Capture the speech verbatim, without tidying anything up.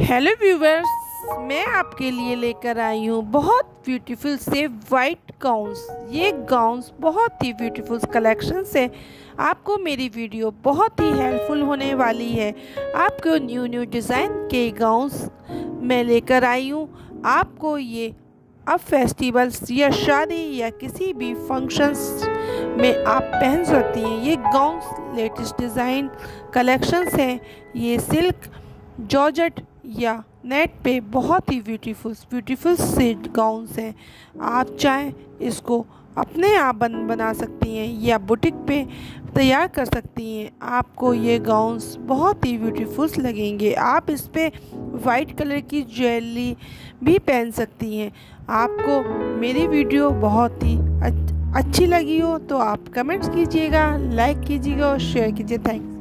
Hello viewers, मैं आपके लिए लेकर आई हूँ बहुत ब्यूटीफुल से वाइट गाउन्स। ये गाउन्स बहुत ही ब्यूटीफुल कलेक्शन से आपको मेरी वीडियो बहुत ही हेल्पफुल होने वाली है। आपको न्यू न्यू डिज़ाइन के गाउन्स मैं लेकर आई हूँ। आपको ये अब फेस्टिवल्स या शादी या किसी भी फंक्शंस में आप पहन सकती हैं। ये गाउन्स लेटेस्ट डिज़ाइन कलेक्शंस हैं। ये सिल्क, जॉर्जेट या नेट पे बहुत ही ब्यूटीफुल ब्यूटीफुल से गाउन्स हैं। आप चाहें इसको अपने आप बन बना सकती हैं या बुटीक पे तैयार कर सकती हैं। आपको ये गाउन्स बहुत ही ब्यूटीफुल लगेंगे। आप इस पे वाइट कलर की ज्वेलरी भी पहन सकती हैं। आपको मेरी वीडियो बहुत ही अच्छी लगी हो तो आप कमेंट्स कीजिएगा, लाइक कीजिएगा और शेयर कीजिए। थैंक